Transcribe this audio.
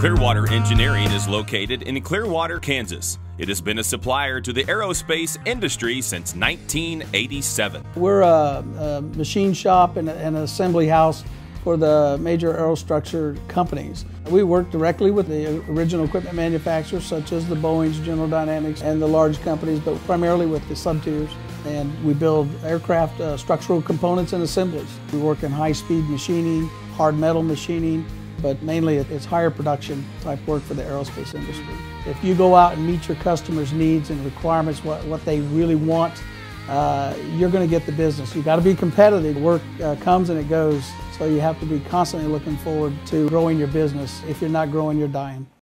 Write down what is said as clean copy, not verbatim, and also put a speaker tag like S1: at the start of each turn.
S1: Clearwater Engineering is located in Clearwater, Kansas. It has been a supplier to the aerospace industry since 1987.
S2: We're a machine shop and an assembly house for the major aerostructure companies. We work directly with the original equipment manufacturers such as the Boeings, General Dynamics, and the large companies, but primarily with the sub-tiers. And we build aircraft structural components and assemblies. We work in high-speed machining, hard metal machining, but mainly it's higher production type work for the aerospace industry. If you go out and meet your customers' needs and requirements, what they really want, you're going to get the business. You've got to be competitive. Work comes and it goes, so you have to be constantly looking forward to growing your business. If you're not growing, you're dying.